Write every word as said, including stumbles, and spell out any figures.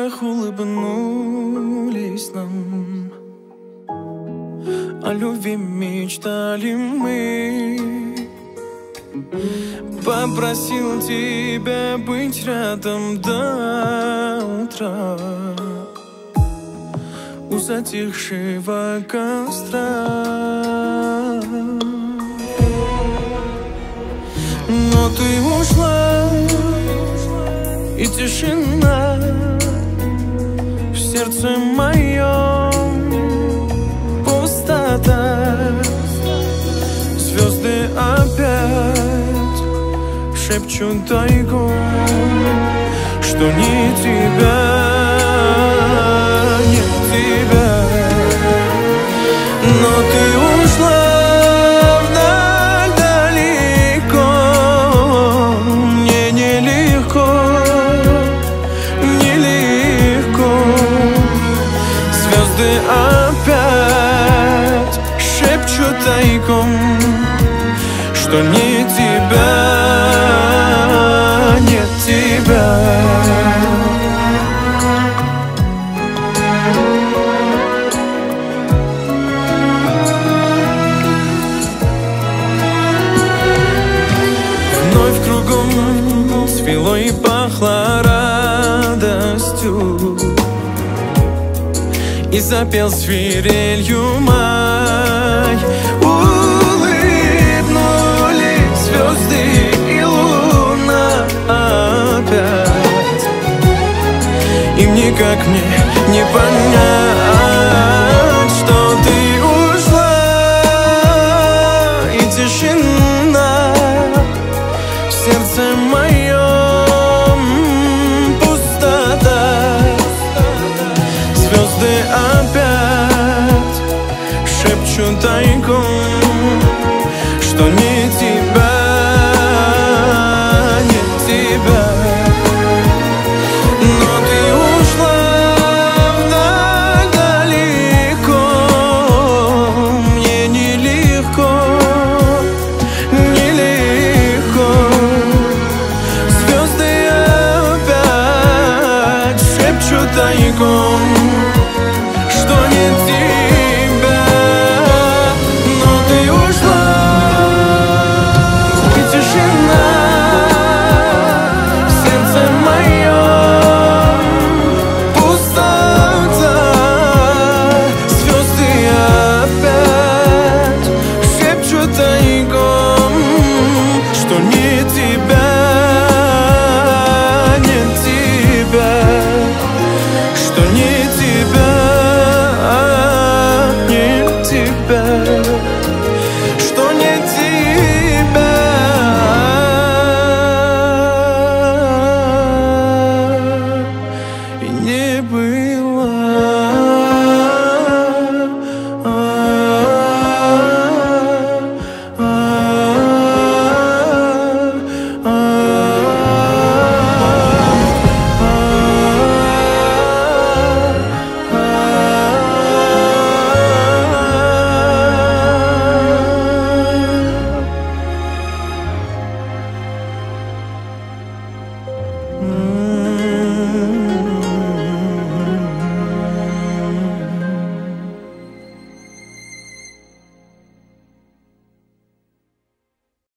глазах улыбнулись нам. О любви мечтали мы. Попросил тебя быть рядом до утра, у затихшего костра. Но ты ушла, и тишина в сердце моем, пустота. Звезды опять шепчут тайком, что не тебя, нет тебя. Но ты ушла вдаль далеко, мне нелегко, нелегко. Звезды опять шепчут тайком, что не тебя, нет тебя. Вновь кругом цвело и пахло радостью, и запел свирелью май. Улыбнулись звезды и луна опять. Им никак мне не понять, что ты ушла, и тишина в сердце моем, пустота. Звезды опять шепчут тайком, что не тебя, нет тебя. Но ты ушла вдаль далеко, мне нелегко, нелегко. Звезды опять шепчут тайком,